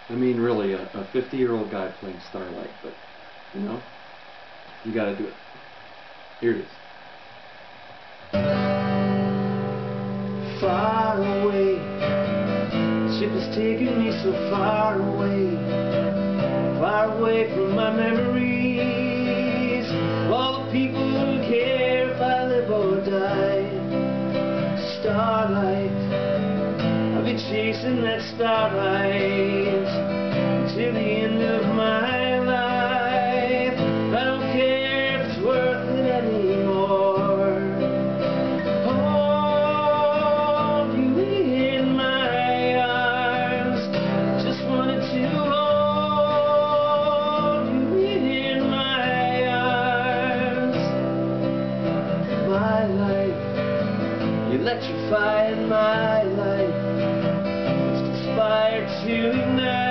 I mean, really, a 50-year-old guy playing Starlight, but, you know, you gotta do it. Here it is. Far away, the ship has taken me so far away from my memories, all the people who care if I live or die. Starlight, I'll be chasing that starlight till the end of my life. I don't care if it's worth it anymore. Hold you in my arms, just wanted to hold you in my arms. My life, you electrified my life, it's conspired to ignite.